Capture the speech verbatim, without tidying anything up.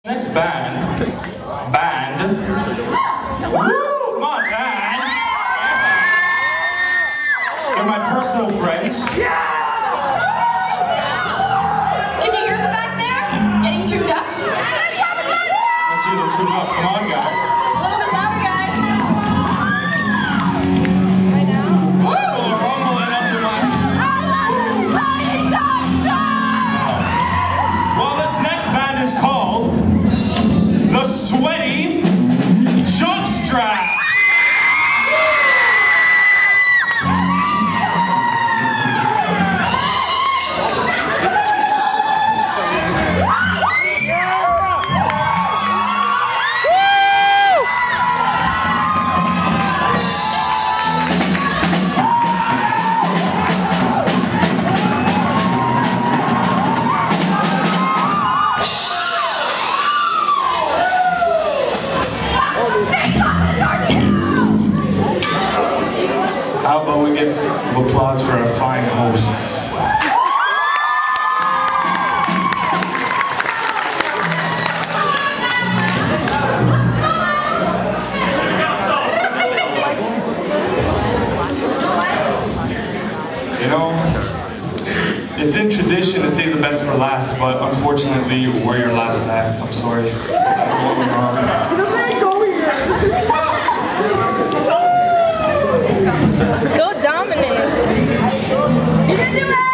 Next band, band, woo, come on, band. They're my personal friends. Can you hear them back there? Getting tuned up? Let's see them tune up. Come on, guys. A little bit louder, guys. I know. Woo, we're rumbling up to us. I love you, Jockstraps! Well, this next band is called the Sweaty Jockstraps. How about we get applause for our fine hosts? You know, it's in tradition to save the best for last, but unfortunately, we're your last act. I'm sorry. Go dominate. You can do it!